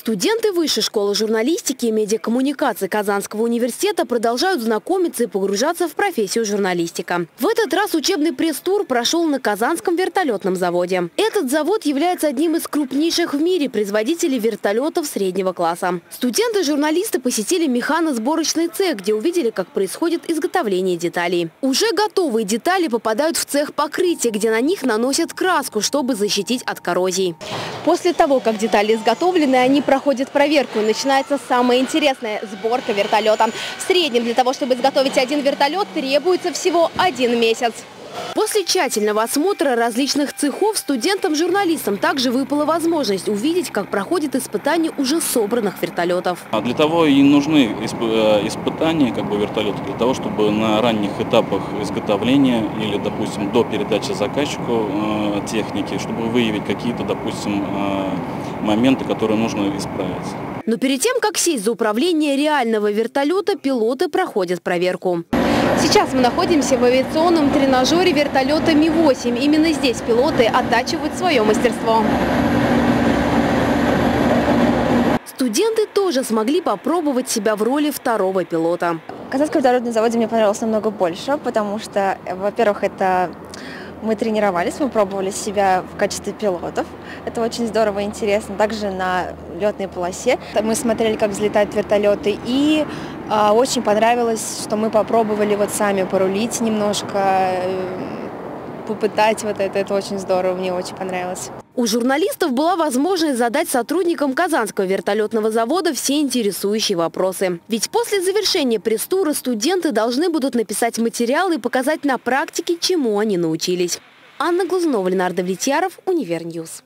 Студенты Высшей школы журналистики и медиакоммуникации Казанского университета продолжают знакомиться и погружаться в профессию журналистика. В этот раз учебный пресс-тур прошел на Казанском вертолетном заводе. Этот завод является одним из крупнейших в мире производителей вертолетов среднего класса. Студенты-журналисты посетили механосборочный цех, где увидели, как происходит изготовление деталей. Уже готовые детали попадают в цех покрытия, где на них наносят краску, чтобы защитить от коррозии. После того, как детали изготовлены, они проходят проверку. Начинается самое интересное – сборка вертолета. В среднем для того, чтобы изготовить один вертолет, требуется всего 1 месяц. После тщательного осмотра различных цехов студентам-журналистам также выпала возможность увидеть, как проходит испытание уже собранных вертолетов. Для того и нужны испытания вертолета, для того, чтобы на ранних этапах изготовления или, допустим, до передачи заказчику техники, чтобы выявить какие-то, допустим, моменты, которые нужно исправить. Но перед тем, как сесть за управление реального вертолета, пилоты проходят проверку. Сейчас мы находимся в авиационном тренажере вертолета Ми-8. Именно здесь пилоты оттачивают свое мастерство. Студенты тоже смогли попробовать себя в роли второго пилота. Казанский вертолетный завод мне понравился намного больше, потому что, во-первых, мы тренировались, мы пробовали себя в качестве пилотов. Это очень здорово и интересно. Также на летной полосе мы смотрели, как взлетают вертолеты, и очень понравилось, что мы попробовали сами порулить немножко, попытать это очень здорово, мне очень понравилось. У журналистов была возможность задать сотрудникам Казанского вертолетного завода все интересующие вопросы. Ведь после завершения пресс-тура студенты должны будут написать материалы и показать на практике, чему они научились. Анна Глазунова, Ленардо Влетьяров, Универньюз.